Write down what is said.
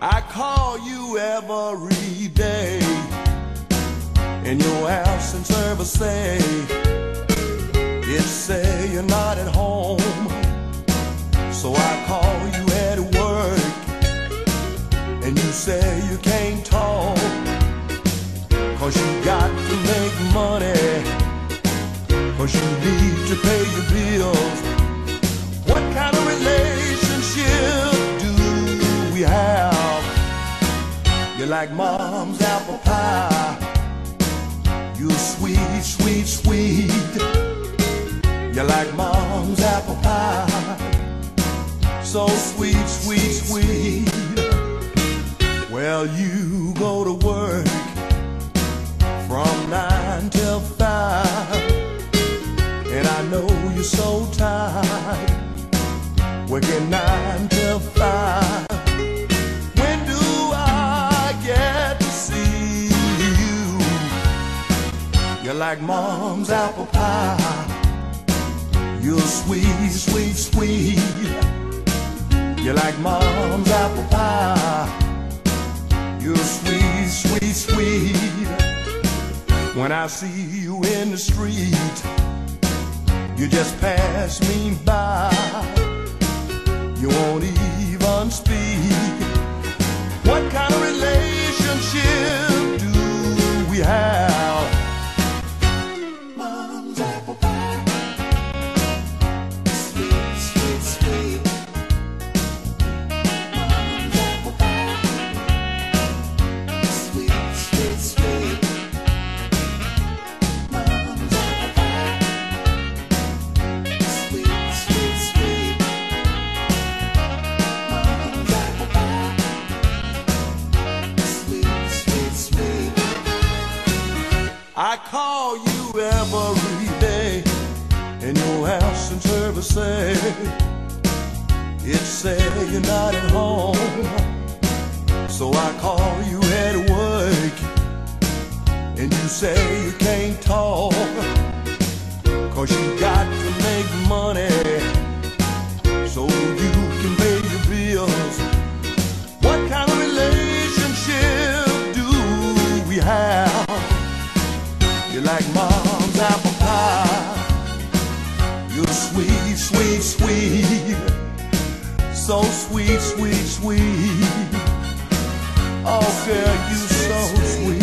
I call you every day. In your house and service say, it say you're not at home. So I call you at work, and you say you can't talk, 'cause you got to make money, 'cause you need to pay your bills. What kind of relationship do we have? You're like mom's apple pie. You're sweet, sweet, sweet. You're like mom's apple pie. So sweet, sweet, sweet. Well, you go to work from 9 till 5, and I know you're so tired, working 9 till 5. When do I get to see you? You're like mom's apple pie. You're sweet, sweet, sweet. You're like mom's apple pie. You're sweet, sweet, sweet. When I see you in the street, you just pass me by. You won't even speak. What kind of relationship do we have? Mom's apple pie. Sweet, sweet, sweet. Mom's apple pie. Sweet, sweet, sweet. Mom's apple pie. Sweet, sweet, sweet. Mom's apple pie. Sweet, sweet, sweet. I call you every day in your house and service say, it say you're not at home. So I call you at work, and you say you can't talk, 'cause you got to make money so you can pay your bills. What kind of relationship do we have? You're like mom's apple pie. You're sweet, sweet, sweet. So sweet, sweet, sweet. Oh girl, you so sweet.